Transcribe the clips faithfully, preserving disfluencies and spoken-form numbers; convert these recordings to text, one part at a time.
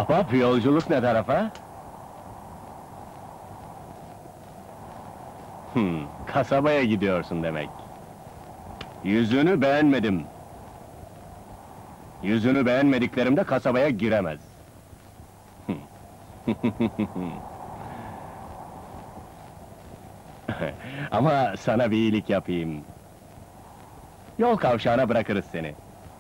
Ahbap, yolculuk ne tarafa? Hmm, kasabaya gidiyorsun demek. Yüzünü beğenmedim. Yüzünü beğenmediklerimde kasabaya giremez. Ama sana bir iyilik yapayım. Yol kavşağına bırakırız seni.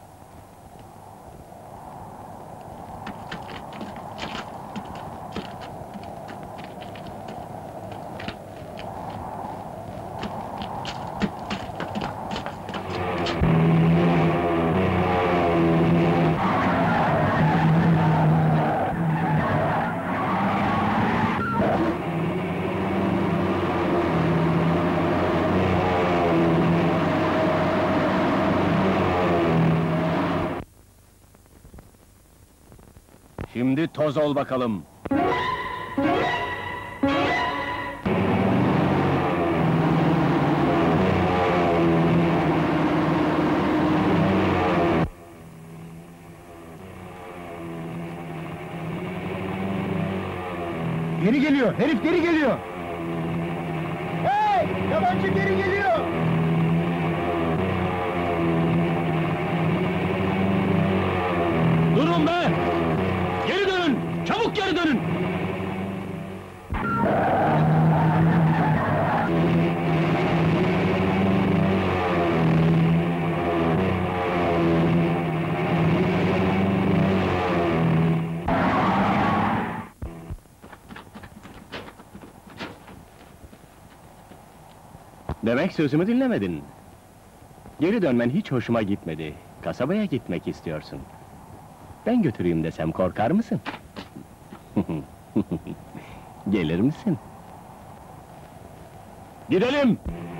Şimdi toz ol bakalım. Geri geliyor, herif geri geliyor! Hey! Yabancı geri geliyor! Durun be! Geri dönün! Çabuk geri dönün! Demek sözümü dinlemedin. Geri dönmen hiç hoşuma gitmedi. Kasabaya gitmek istiyorsun. Ben götüreyim desem korkar mısın? Gelir misin? Gidelim!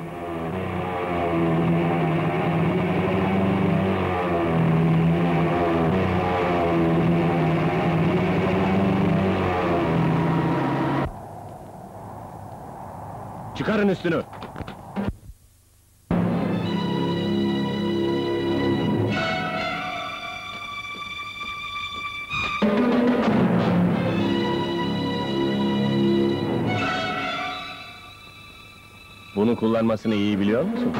Çıkarın üstünü! Bunu kullanmasını iyi biliyor musun?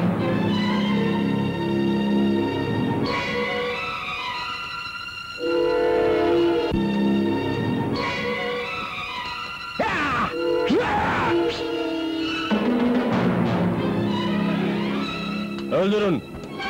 Öldürün!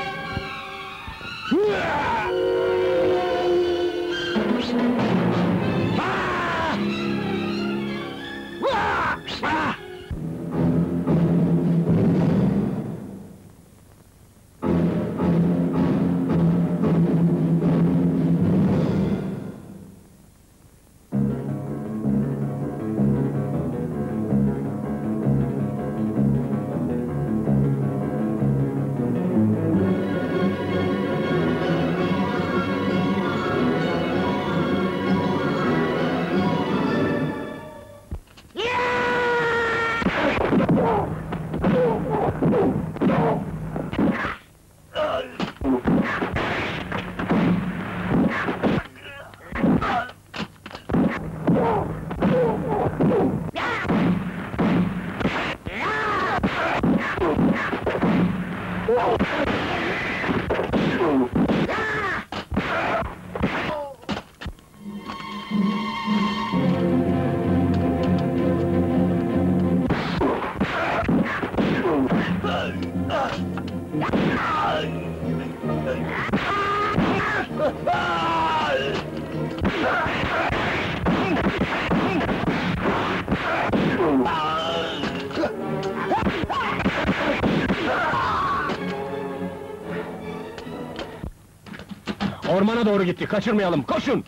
Ormana doğru gitti, kaçırmayalım, koşun!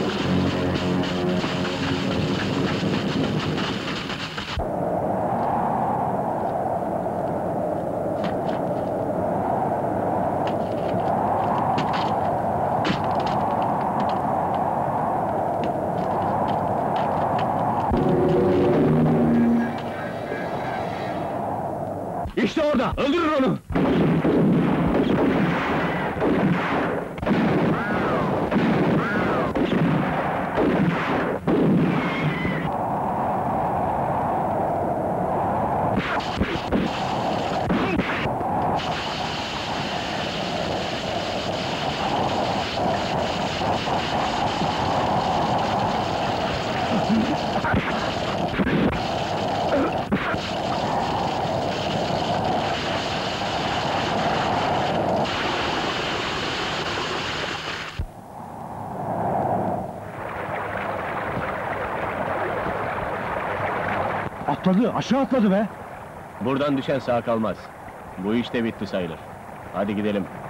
İşte orada, öldürün onu! Atladı, aşağı atladı be! Buradan düşen sağ kalmaz. Bu iş de bitti sayılır. Hadi gidelim.